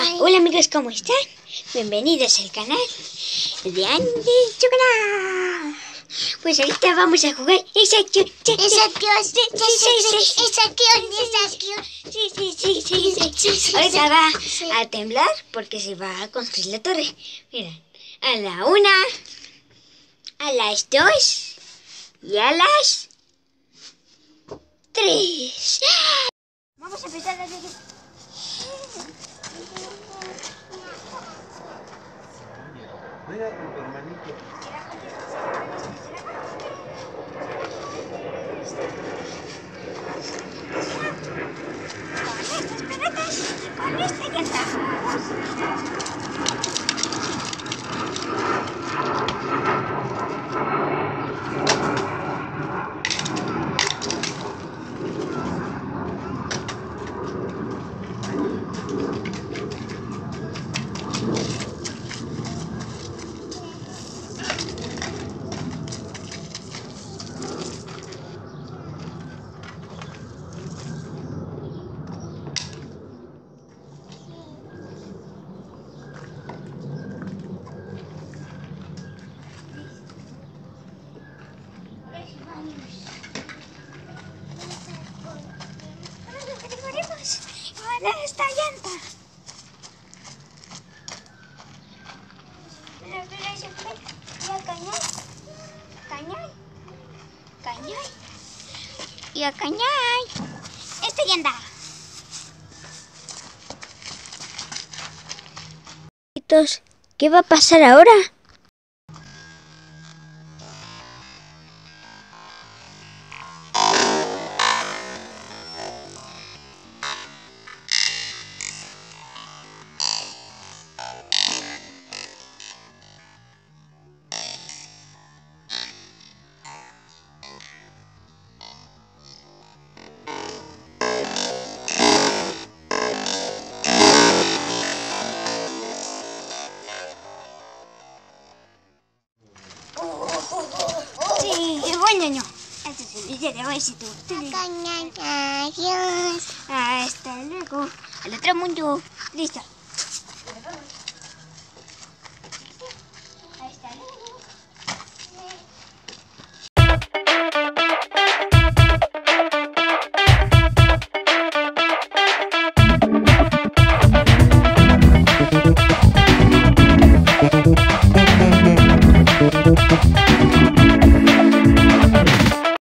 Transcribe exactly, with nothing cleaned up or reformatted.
Hola amigos, ¿cómo están? Bienvenidos al canal de Andy Chocolate. Pues ahorita vamos a jugar esa acción. Esa acción, esa acción, esa acción. Sí, sí, sí, sí, sí, sí. Ahorita va a temblar porque se va a construir la torre. Mira, a la una, a las dos y a las tres. Vamos a empezar a hacer... Juega con tu hermanito. Con esta ya está. Esta llanta. Y a cañar. Cañar. Cañar. Y a cañar. Esta llanta. ¿Qué va a pasar ahora? Sí, bueno, no. Este es el video de hoy. Si tú Adiós. hasta luego. Al otro mundo. Listo.